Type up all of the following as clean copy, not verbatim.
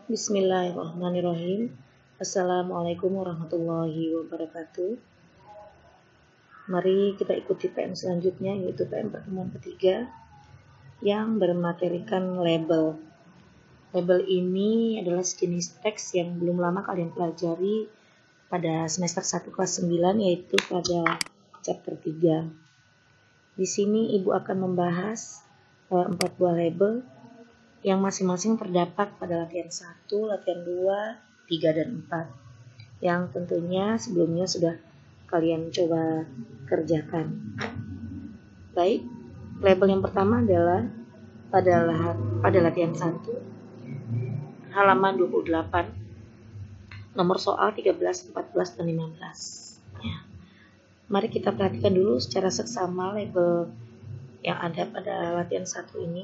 Bismillahirrahmanirrahim. Assalamualaikum warahmatullahi wabarakatuh. Mari kita ikuti PM selanjutnya, yaitu PM pertemuan ketiga yang bermaterikan label. Label ini adalah sejenis teks yang belum lama kalian pelajari pada semester 1 kelas 9, yaitu pada chapter 3. Di sini Ibu akan membahas 4 buah label yang masing-masing terdapat pada latihan 1, latihan 2, 3, dan 4. Yang tentunya sebelumnya sudah kalian coba kerjakan. Baik, label yang pertama adalah pada latihan 1, halaman 28, nomor soal 13, 14, dan 15. Ya. Mari kita perhatikan dulu secara seksama label yang ada pada latihan 1 ini.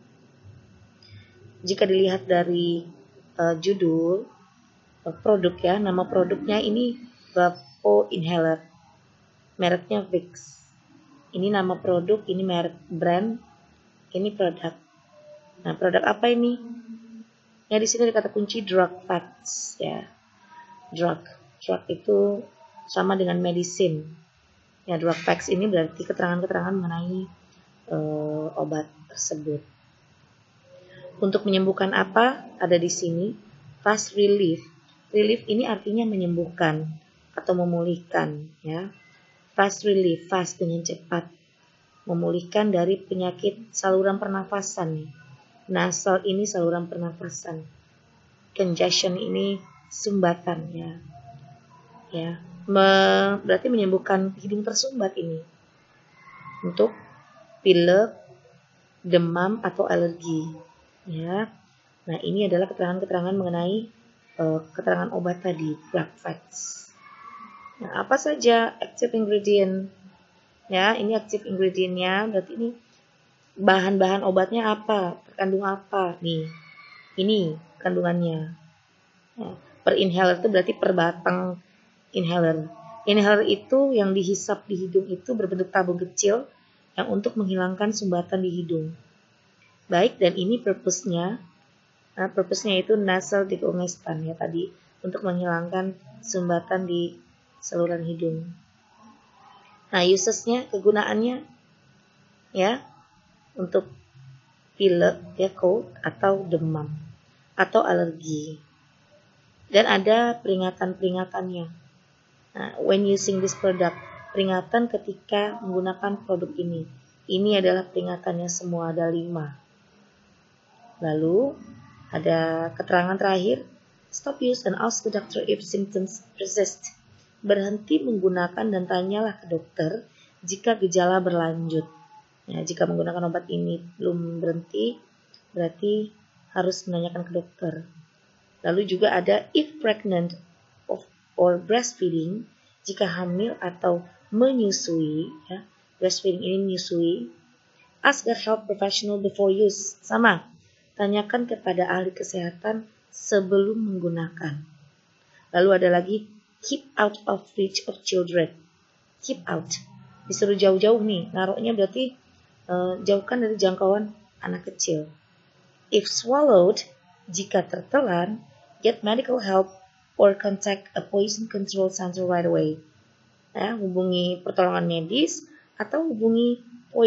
Jika dilihat dari judul produk ya, nama produknya ini Vapo Inhaler, mereknya Vicks. Ini nama produk, ini merek brand, ini produk. Nah, produk apa ini? Ya, di sini ada kata kunci drug facts ya. Drug itu sama dengan medicine. Ya, drug facts ini berarti keterangan-keterangan mengenai obat tersebut. Untuk menyembuhkan apa? Ada di sini fast relief. Relief ini artinya menyembuhkan atau memulihkan ya. Fast relief, fast dengan cepat. Memulihkan dari penyakit saluran pernafasan. Nasal ini saluran pernafasan. Congestion ini sumbatan ya. Ya, berarti menyembuhkan hidung tersumbat ini. Untuk pilek, demam atau alergi. Ya, nah ini adalah keterangan-keterangan mengenai keterangan obat tadi, drug facts. Nah, apa saja active ingredient? Ya, ini active ingredientnya, berarti ini bahan-bahan obatnya apa, terkandung apa? Nih, ini kandungannya. Ya, per inhaler itu berarti per batang inhaler. Inhaler itu yang dihisap di hidung itu berbentuk tabung kecil yang untuk menghilangkan sumbatan di hidung. Baik, dan ini purpose-nya. Nah, purpose-nya itu nasal decongestant ya tadi, untuk menghilangkan sumbatan di saluran hidung. Nah, uses-nya, kegunaannya ya untuk pilek ya, cold atau demam atau alergi. Dan ada peringatan-peringatannya. Nah, when using this product, peringatan ketika menggunakan produk ini. Ini adalah peringatannya semua, ada 5. Lalu ada keterangan terakhir, stop use and ask the doctor if symptoms persist. Berhenti menggunakan dan tanyalah ke dokter jika gejala berlanjut. Ya, jika menggunakan obat ini belum berhenti, berarti harus menanyakan ke dokter. Lalu juga ada if pregnant or breastfeeding, jika hamil atau menyusui, ya, breastfeeding ini menyusui, ask a health professional before use. Sama. Tanyakan kepada ahli kesehatan sebelum menggunakan. Lalu ada lagi, keep out of reach of children. Keep out. Disuruh jauh-jauh nih. Naruhnya berarti jauhkan dari jangkauan anak kecil. If swallowed, jika tertelan, get medical help or contact a poison control center right away. Ya, hubungi pertolongan medis atau hubungi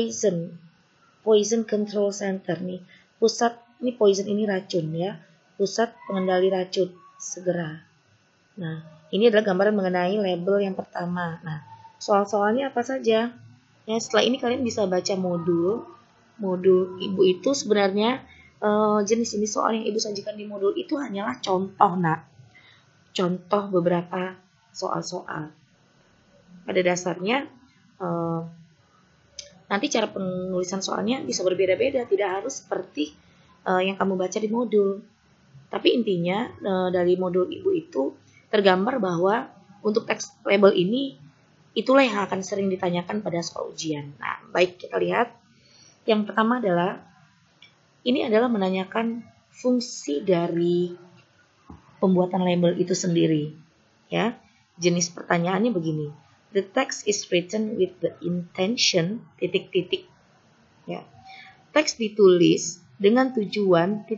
poison control center nih. Pusat ini poison ini racun ya, pusat pengendali racun segera. Nah, ini adalah gambaran mengenai label yang pertama. Nah, soal-soalnya apa saja? Ya, setelah ini kalian bisa baca modul Ibu itu sebenarnya jenis-jenis soal yang Ibu sajikan di modul itu hanyalah contoh, nak. Contoh beberapa soal-soal. Pada dasarnya nanti cara penulisan soalnya bisa berbeda-beda, tidak harus seperti yang kamu baca di modul. Tapi intinya dari modul Ibu itu tergambar bahwa untuk teks label ini itulah yang akan sering ditanyakan pada soal ujian. Nah, baik kita lihat. Yang pertama adalah ini adalah menanyakan fungsi dari pembuatan label itu sendiri. Ya, jenis pertanyaannya begini. The text is written with the intention ... Ya. Teks ditulis dengan tujuan ...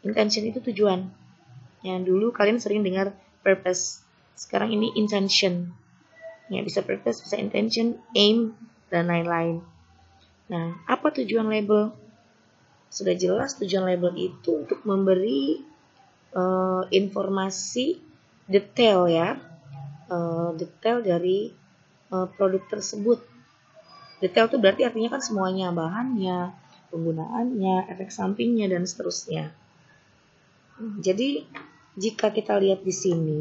Intention itu tujuan. Yang dulu kalian sering dengar purpose. Sekarang ini intention. Ya, bisa purpose, bisa intention, aim, dan lain-lain. Nah, apa tujuan label? Sudah jelas tujuan label itu untuk memberi informasi detail ya. Detail dari produk tersebut. Detail itu berarti artinya kan semuanya, bahannya, penggunaannya, efek sampingnya, dan seterusnya. Jadi jika kita lihat di sini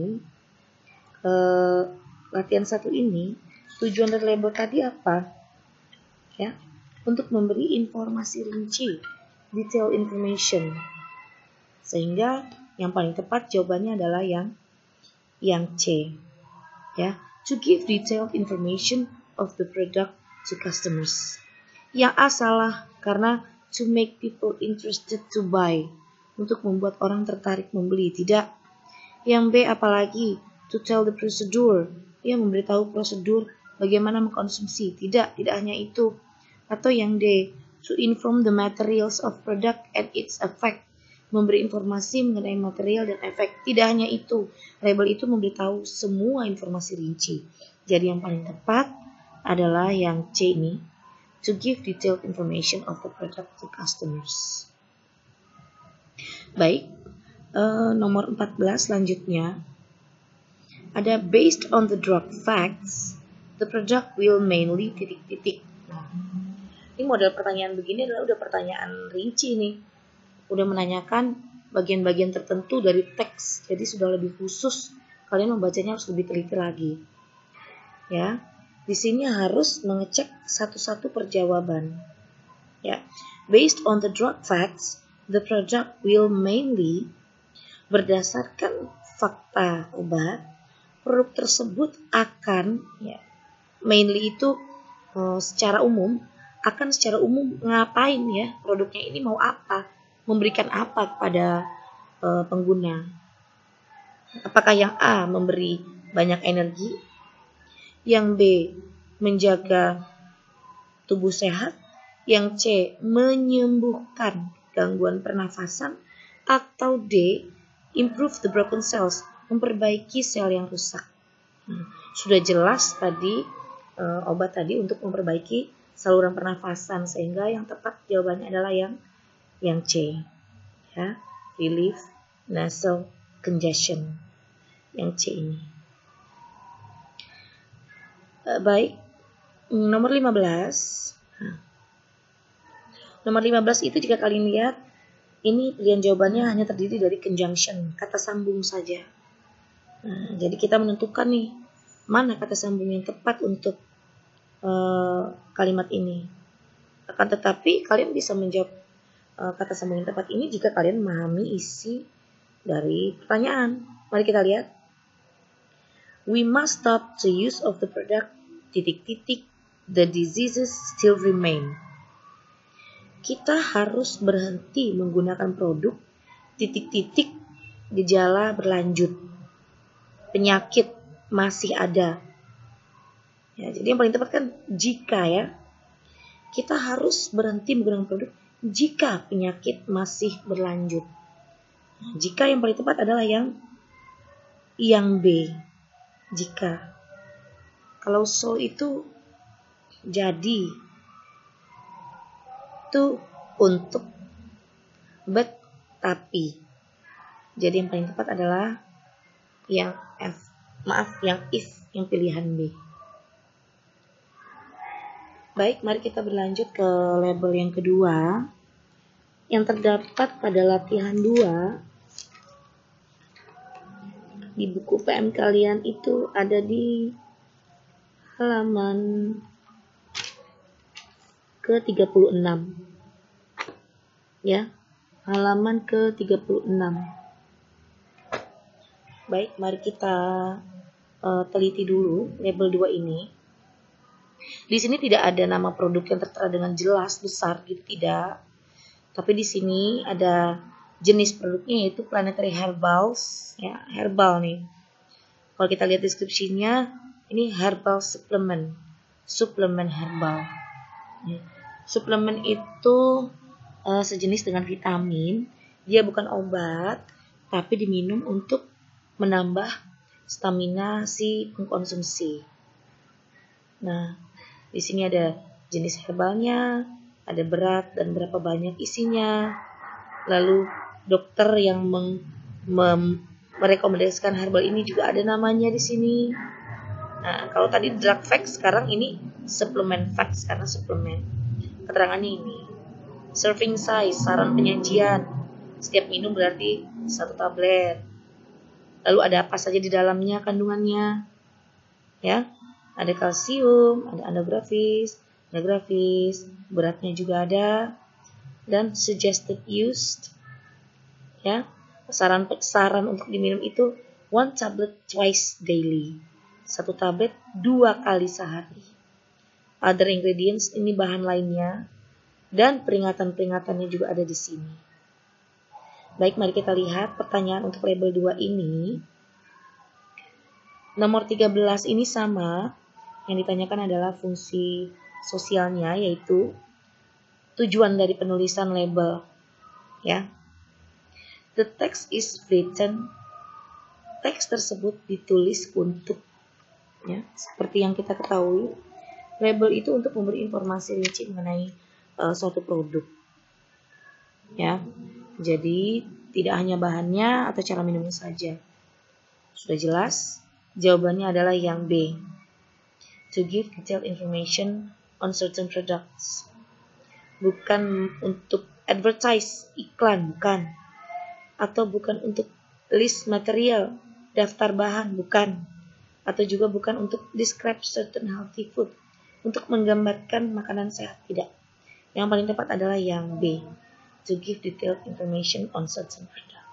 latihan 1 ini, tujuan dari label tadi apa? Ya, untuk memberi informasi rinci, detail information. Sehingga yang paling tepat jawabannya adalah yang C. Ya, to give detailed information of the product to customers. Yang A salah karena to make people interested to buy, untuk membuat orang tertarik membeli, tidak. Yang B apalagi, to tell the procedure, ia memberitahu prosedur bagaimana mengkonsumsi, tidak hanya itu. Atau yang D, to inform the materials of product and its effect, memberi informasi mengenai material dan efek, tidak hanya itu. Label itu memberitahu semua informasi rinci. Jadi yang paling tepat adalah yang C ini, to give detailed information of the product to customers. Baik, nomor 14 selanjutnya. Ada based on the drug facts, the product will mainly ... Nah, ini model pertanyaan begini adalah udah pertanyaan rinci nih. Udah menanyakan bagian-bagian tertentu dari teks. Jadi sudah lebih khusus. Kalian membacanya harus lebih teliti lagi. Ya, di sini harus mengecek satu-satu perjawaban. Ya, based on the drug facts, the product will mainly, berdasarkan fakta obat, produk tersebut akan, ya, mainly itu secara umum, akan secara umum ngapain ya, produknya ini mau apa, memberikan apa kepada pengguna. Apakah yang A memberi banyak energi, yang B menjaga tubuh sehat, yang C menyembuhkan gangguan pernafasan, atau D improve the broken cells, memperbaiki sel yang rusak. Sudah jelas tadi obat tadi untuk memperbaiki saluran pernafasan, sehingga yang tepat jawabannya adalah yang C, ya, relief nasal congestion, yang C ini. Baik, nomor 15. Nomor 15 itu jika kalian lihat, ini pilihan jawabannya hanya terdiri dari conjunction, kata sambung saja. Nah, jadi kita menentukan nih, mana kata sambung yang tepat untuk kalimat ini. Akan tetapi kalian bisa menjawab kata sambung yang tepat ini jika kalian memahami isi dari pertanyaan. Mari kita lihat. We must stop the use of the product ... The diseases still remain. Kita harus berhenti menggunakan produk ... Gejala berlanjut. Penyakit masih ada. Ya, jadi yang paling tepat kan jika, ya. Kita harus berhenti menggunakan produk jika penyakit masih berlanjut. Jika yang paling tepat adalah yang B. Jika. Kalau so itu jadi. Itu untuk. But, tapi. Jadi yang paling tepat adalah yang yang if, yang pilihan B. Baik, mari kita berlanjut ke label yang kedua. Yang terdapat pada latihan 2 di buku PM kalian itu ada di halaman ke-36. Ya, halaman ke-36. Baik, mari kita teliti dulu label 2 ini. Di sini tidak ada nama produk yang tertera dengan jelas besar gitu, tidak. Tapi di sini ada jenis produknya yaitu Planetary Herbals, ya, herbal nih. Kalau kita lihat deskripsinya, ini herbal supplement, suplemen herbal. Ya. Suplemen itu sejenis dengan vitamin Dia bukan obat, tapi diminum untuk menambah stamina si pengkonsumsi. Nah, di sini ada jenis herbalnya, ada berat dan berapa banyak isinya. Lalu dokter yang merekomendasikan herbal ini juga ada namanya di sini. Nah, kalau tadi drug facts, sekarang ini suplemen facts karena suplemen. Keterangannya ini. Serving size, saran penyajian. Setiap minum berarti 1 tablet. Lalu ada apa saja di dalamnya kandungannya? Ya, ada kalsium, ada andrografis, beratnya juga ada, dan suggested use. Ya, saran untuk diminum itu 1 tablet twice daily. 1 tablet 2 kali sehari. Other ingredients ini bahan lainnya dan peringatan-peringatannya juga ada di sini. Baik, mari kita lihat pertanyaan untuk label 2 ini. Nomor 13 ini sama. Yang ditanyakan adalah fungsi sosialnya, yaitu tujuan dari penulisan label. Ya. The text is written. Teks tersebut ditulis untuk, ya, seperti yang kita ketahui, label itu untuk memberi informasi rinci mengenai suatu produk. Ya. Jadi tidak hanya bahannya atau cara minumnya saja. Sudah jelas? Jawabannya adalah yang B. To give detailed information on certain products. Bukan untuk advertise, iklan, bukan. Atau bukan untuk list material, daftar bahan, bukan. Atau juga bukan untuk describe certain healthy food, untuk menggambarkan makanan sehat, tidak. Yang paling tepat adalah yang B. To give detailed information on certain product.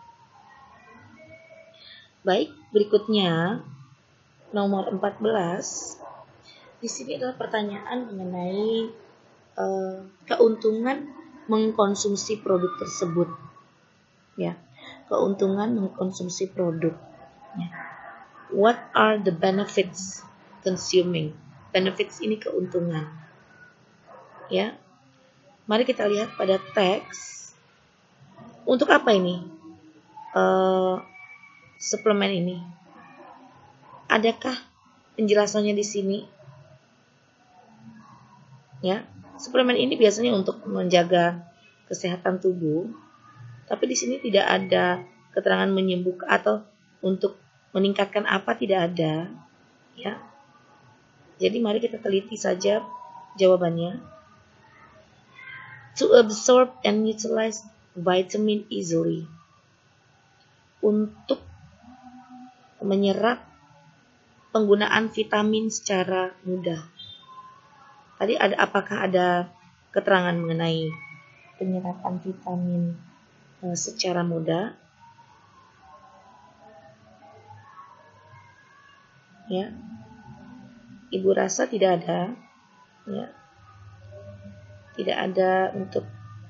Baik, berikutnya nomor 14. Di sini adalah pertanyaan mengenai keuntungan mengkonsumsi produk tersebut. Ya, keuntungan mengkonsumsi produk. Ya. What are the benefits consuming? Benefits ini keuntungan. Ya. Mari kita lihat pada teks. Untuk apa ini? Suplemen ini. Adakah penjelasannya di sini? Ya, suplemen ini biasanya untuk menjaga kesehatan tubuh, tapi di sini tidak ada keterangan menyembuhkan atau untuk meningkatkan apa, tidak ada. Ya, jadi mari kita teliti saja jawabannya. To absorb and utilize vitamin easily. Untuk menyerap penggunaan vitamin secara mudah. Tadi apakah ada keterangan mengenai penyerapan vitamin secara mudah? Ya, Ibu rasa tidak ada. Ya, tidak ada untuk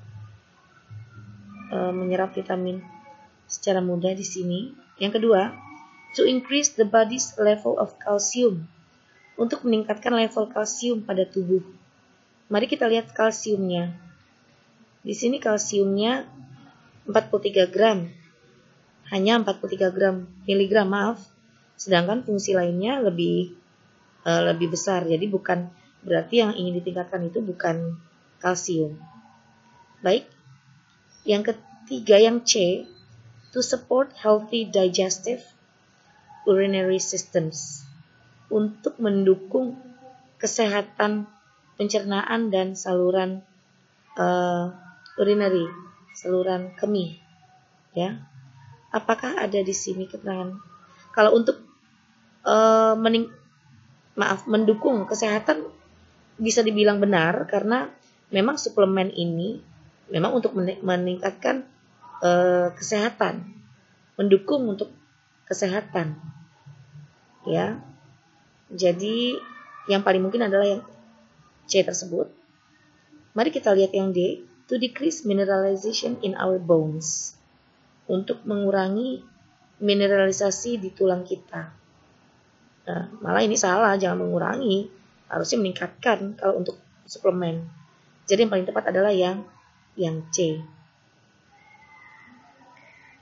menyerap vitamin secara mudah di sini. Yang kedua, to increase the body's level of calcium. Untuk meningkatkan level kalsium pada tubuh. Mari kita lihat kalsiumnya. Di sini kalsiumnya 43 gram. Hanya 43 miligram, maaf. Sedangkan fungsi lainnya lebih besar. Jadi bukan berarti yang ingin ditingkatkan itu bukan kalsium. Baik. Yang ketiga, yang C, to support healthy digestive urinary systems. Untuk mendukung kesehatan pencernaan dan saluran urinary, saluran kemih. Ya. Apakah ada di sini keterangan? Kalau untuk mendukung kesehatan bisa dibilang benar, karena memang suplemen ini memang untuk meningkatkan kesehatan, mendukung untuk kesehatan. Ya. Jadi yang paling mungkin adalah yang C tersebut. Mari kita lihat yang D, to decrease mineralization in our bones. Untuk mengurangi mineralisasi di tulang kita. Nah, malah ini salah, jangan mengurangi, harusnya meningkatkan kalau untuk suplemen. Jadi yang paling tepat adalah yang C.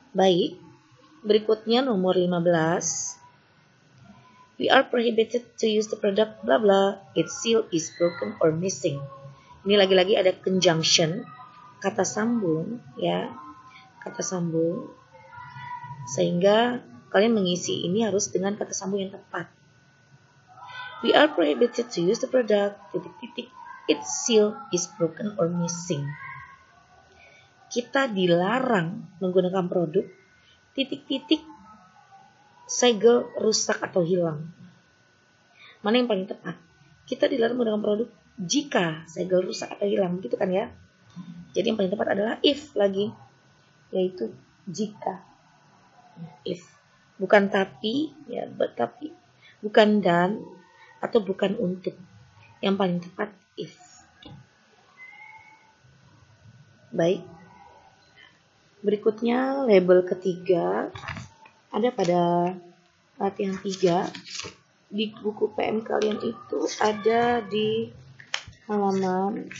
Baik, berikutnya nomor 15. We are prohibited to use the product bla bla, its seal is broken or missing. Ini lagi-lagi ada conjunction, kata sambung ya, kata sambung. Sehingga kalian mengisi ini harus dengan kata sambung yang tepat. We are prohibited to use the product, titik-titik, its seal is broken or missing. Kita dilarang menggunakan produk, titik-titik, segel rusak atau hilang. Mana yang paling tepat? Kita dilarang menggunakan produk jika segel rusak atau hilang, gitu kan ya? Jadi yang paling tepat adalah if lagi, yaitu jika. If, bukan tapi, ya, tapi, bukan dan, atau bukan untuk. Yang paling tepat if. Baik. Berikutnya label ketiga ada pada latihan 3 di buku PM kalian itu ada di halaman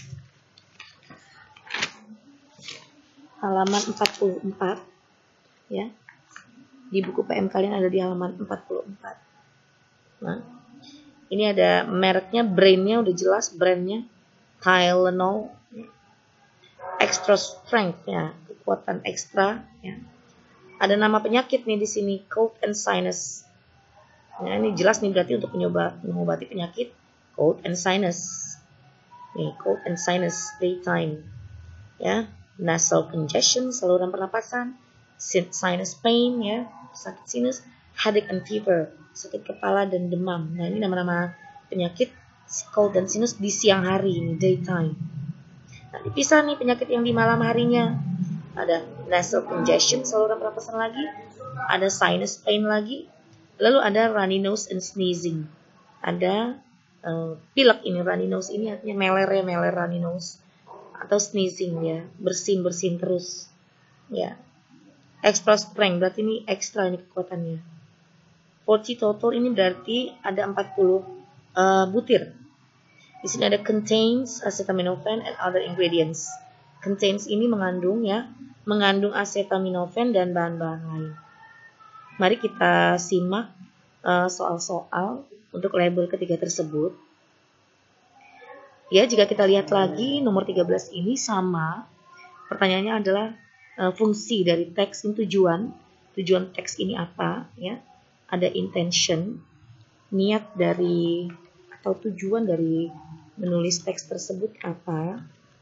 44 ya. Di buku PM kalian ada di halaman 44. Nah, ini ada mereknya, brandnya udah jelas, brandnya Tylenol, extra strength ya, kekuatan ekstra ya. Ada nama penyakit nih di sini, cold and sinus. Nah, ini jelas nih berarti untuk mengobati penyakit cold and sinus. Nih, cold and sinus daytime. Ya, nasal congestion, saluran pernapasan, sinus pain ya, sakit sinus, headache and fever, sakit kepala dan demam. Nah, ini nama-nama penyakit cold dan sinus di siang hari ini, daytime. Nah, dipisah nih penyakit yang di malam harinya. Ada nasal congestion, saluran pernapasan lagi, ada sinus pain lagi, lalu ada runny nose and sneezing. Ada pilek ini, runny nose ini artinya meler runny nose, atau sneezing ya, bersin terus. Ya. Extra strength berarti ini ekstra ini kekuatannya. 40 total ini berarti ada 40 butir. Di sini ada contains acetaminophen and other ingredients. Contains ini mengandung ya, mengandung acetaminophen dan bahan-bahan lain. Mari kita simak soal-soal untuk label ketiga tersebut. Ya, jika kita lihat lagi nomor 13 ini sama. Pertanyaannya adalah fungsi dari teks ini, tujuan teks ini apa ya? Ada intention, niat dari atau tujuan dari menulis teks tersebut apa?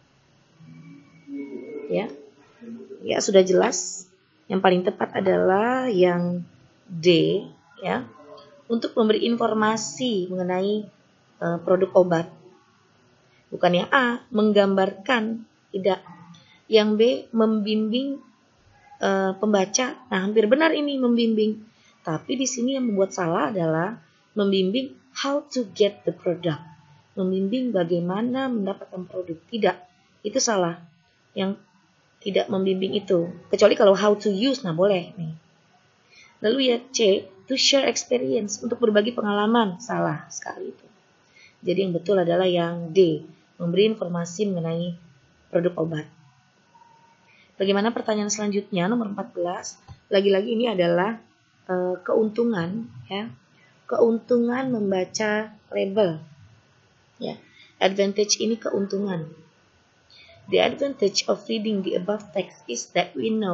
Ya, sudah jelas. Yang paling tepat adalah yang D, ya, untuk memberi informasi mengenai produk obat. Bukan yang A, menggambarkan, tidak. Yang B, membimbing pembaca. Nah, hampir benar ini membimbing. Tapi di sini yang membuat salah adalah membimbing how to get the product. Membimbing bagaimana mendapatkan produk. Tidak, itu salah. Yang tidak membimbing itu. Kecuali kalau how to use, nah boleh nih. Lalu ya C, to share experience, untuk berbagi pengalaman. Salah sekali itu. Jadi yang betul adalah yang D, memberi informasi mengenai produk obat. Bagaimana pertanyaan selanjutnya, nomor 14. Lagi-lagi ini adalah keuntungan, ya. Keuntungan membaca label. Ya. Advantage ini keuntungan. The advantage of reading the above text is that we know ...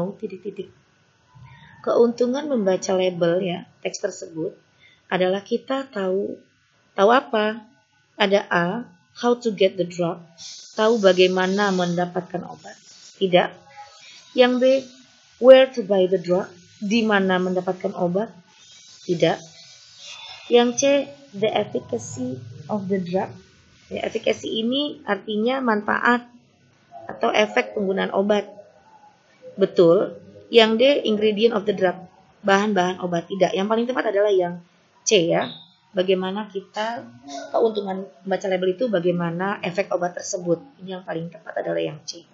Keuntungan membaca label ya, teks tersebut adalah kita tahu apa? Ada A, how to get the drug, tahu bagaimana mendapatkan obat. Tidak. Yang B, where to buy the drug, di mana mendapatkan obat. Tidak. Yang C, the efficacy of the drug. Ya, efficacy ini artinya manfaat atau efek penggunaan obat. Betul. Yang D, ingredient of the drug, bahan-bahan obat. Tidak. Yang paling tepat adalah yang C ya. Bagaimana kita, keuntungan membaca label itu bagaimana efek obat tersebut. Ini yang paling tepat adalah yang C.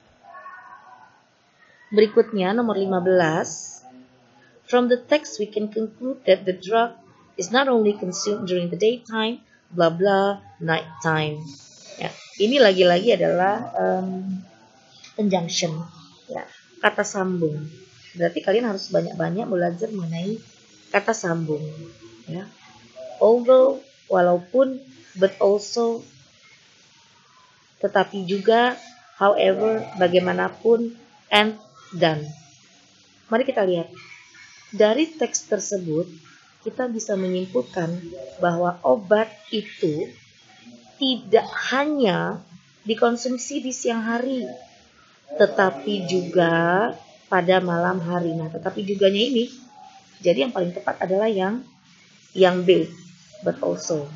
Berikutnya nomor 15. From the text we can conclude that the drug is not only consumed during the daytime, blah blah, nighttime. Ya, ini lagi-lagi adalah conjunction, ya, kata sambung. Berarti kalian harus banyak-banyak belajar mengenai kata sambung, ya. Although, walaupun, but also, tetapi juga, however, bagaimanapun, and dan. Mari kita lihat. Dari teks tersebut, kita bisa menyimpulkan bahwa obat itu tidak hanya dikonsumsi di siang hari, tetapi juga pada malam hari. Nah, tetapi juganya ini, jadi yang paling tepat adalah yang B, but also.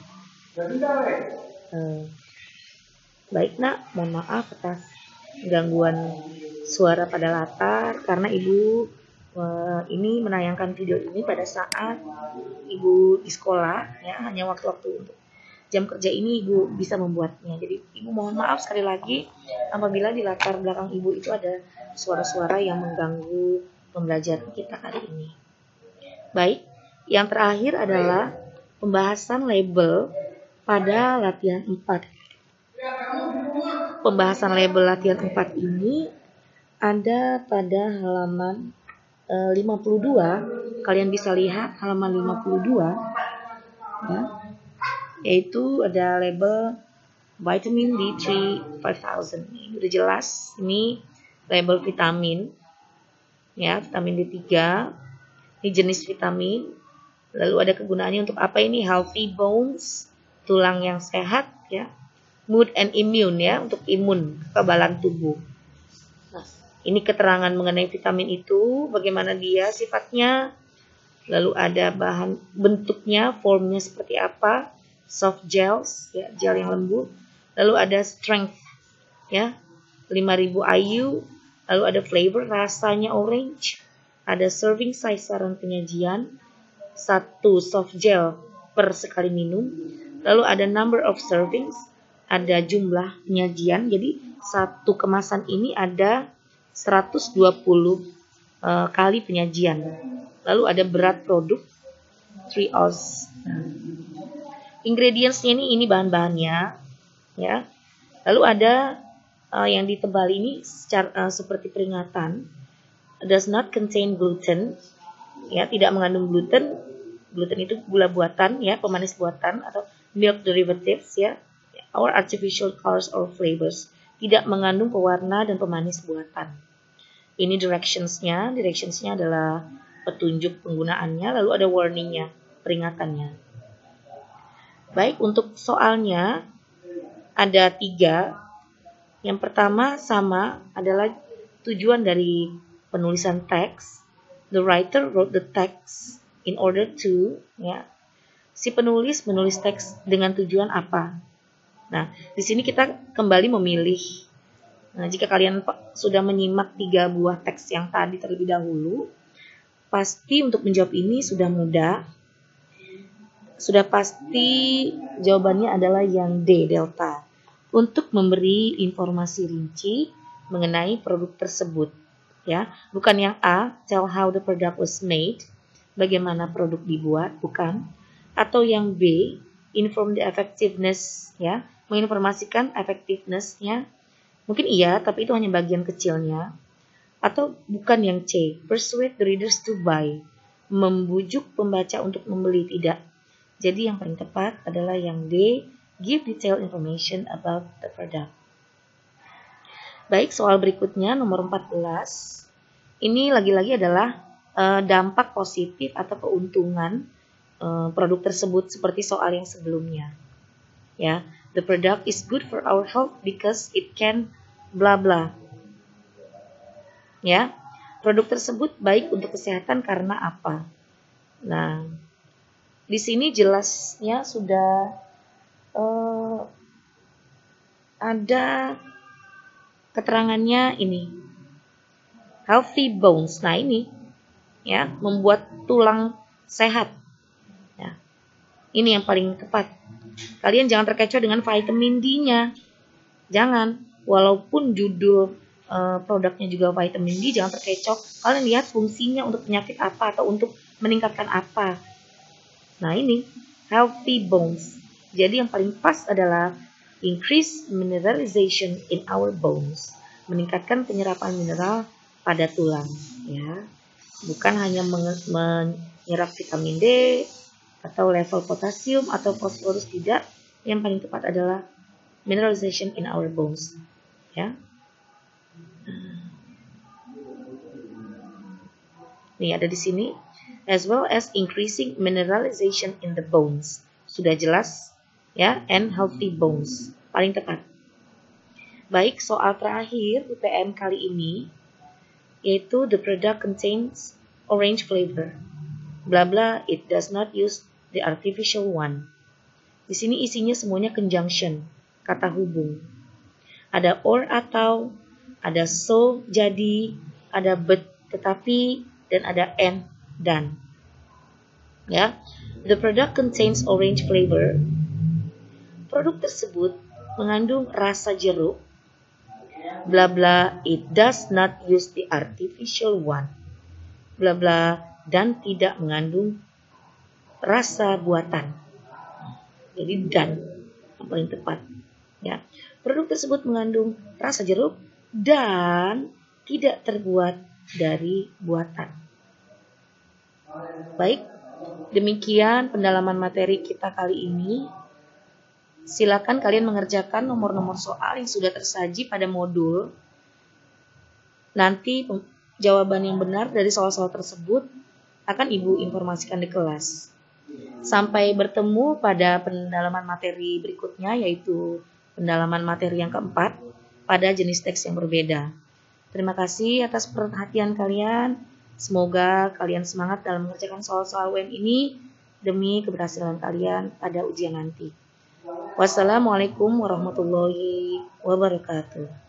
Baik nak, mohon maaf atas gangguan suara pada latar karena ibu ini menayangkan video ini pada saat ibu di sekolah, ya, hanya waktu-waktu untuk jam kerja ini ibu bisa membuatnya. Jadi ibu mohon maaf sekali lagi apabila di latar belakang ibu itu ada suara-suara yang mengganggu pembelajaran kita kali ini. Baik, yang terakhir adalah pembahasan label pada latihan 4. Pembahasan label latihan 4 ini ada pada halaman 52. Kalian bisa lihat halaman 52, ya. Yaitu ada label vitamin D3 5000. Ini udah jelas, ini label vitamin, ya, vitamin D3. Ini jenis vitamin. Lalu ada kegunaannya untuk apa ini? Healthy bones, tulang yang sehat, ya. Mood and immune, ya, untuk imun, kekebalan tubuh. Nah, ini keterangan mengenai vitamin itu, bagaimana dia sifatnya. Lalu ada bahan bentuknya, formnya seperti apa? Soft gels, ya, gel yang lembut. Lalu ada strength, ya, 5000 IU. Lalu ada flavor, rasanya orange. Ada serving size, saran penyajian, 1 soft gel per sekali minum. Lalu ada number of servings, ada jumlah penyajian. Jadi satu kemasan ini ada 120 kali penyajian. Lalu ada berat produk, 3 oz. Ingredientsnya ini bahan-bahannya, ya. Lalu ada yang ditebal ini seperti peringatan, does not contain gluten, ya, tidak mengandung gluten. Gluten itu gula buatan, ya, pemanis buatan atau milk derivatives, ya, or artificial colors or flavors, tidak mengandung pewarna dan pemanis buatan. Ini directionsnya adalah petunjuk penggunaannya, lalu ada warningnya, peringatannya. Baik, untuk soalnya ada 3. Yang pertama sama adalah tujuan dari penulisan teks. The writer wrote the text in order to, ya, si penulis menulis teks dengan tujuan apa. Nah, di sini kita kembali memilih. Nah, jika kalian sudah menyimak 3 buah teks yang tadi terlebih dahulu, pasti untuk menjawab ini sudah mudah. Sudah pasti jawabannya adalah yang D, delta. Untuk memberi informasi rinci mengenai produk tersebut, ya. Bukan yang A, tell how the product was made, bagaimana produk dibuat, bukan. Atau yang B, inform the effectiveness, ya, menginformasikan effectiveness-nya. Mungkin iya, tapi itu hanya bagian kecilnya. Atau bukan yang C, persuade the readers to buy, membujuk pembaca untuk membeli, tidak. Jadi yang paling tepat adalah yang D, give detailed information about the product. Baik, soal berikutnya nomor 14. Ini lagi-lagi adalah dampak positif atau keuntungan produk tersebut seperti soal yang sebelumnya. Ya, the product is good for our health because it can bla bla. Ya, produk tersebut baik untuk kesehatan karena apa? Nah, di sini jelasnya sudah ada keterangannya ini. Healthy bones. Nah, ini, ya, membuat tulang sehat. Ya. Ini yang paling tepat. Kalian jangan terkecoh dengan vitamin D-nya. Jangan. Walaupun judul produknya juga vitamin D, jangan terkecoh. Kalian lihat fungsinya untuk penyakit apa atau untuk meningkatkan apa. Nah, ini healthy bones. Jadi yang paling pas adalah increase mineralization in our bones, meningkatkan penyerapan mineral pada tulang, ya. bukan hanya menyerap vitamin D atau level potasium atau fosforus, tidak. Yang paling tepat adalah mineralization in our bones, ya. Nih ada di sini, as well as increasing mineralization in the bones. Sudah jelas, ya, and healthy bones. Paling tepat. Baik, soal terakhir UPM kali ini yaitu the product contains orange flavor. Bla bla, it does not use the artificial one. Di sini isinya semuanya conjunction, kata hubung. Ada or atau, ada so jadi, ada but tetapi, dan ada and dan. Ya, the product contains orange flavor. Produk tersebut mengandung rasa jeruk. Bla bla, it does not use the artificial one. Bla bla, dan tidak mengandung rasa buatan. Jadi dan yang paling tepat. Ya, produk tersebut mengandung rasa jeruk dan tidak terbuat dari buatan. Baik, demikian pendalaman materi kita kali ini. Silakan kalian mengerjakan nomor-nomor soal yang sudah tersaji pada modul. Nanti jawaban yang benar dari soal-soal tersebut akan Ibu informasikan di kelas. Sampai bertemu pada pendalaman materi berikutnya, yaitu pendalaman materi yang keempat pada jenis teks yang berbeda. Terima kasih atas perhatian kalian. Semoga kalian semangat dalam mengerjakan soal-soal UN ini demi keberhasilan kalian pada ujian nanti. Wassalamualaikum warahmatullahi wabarakatuh.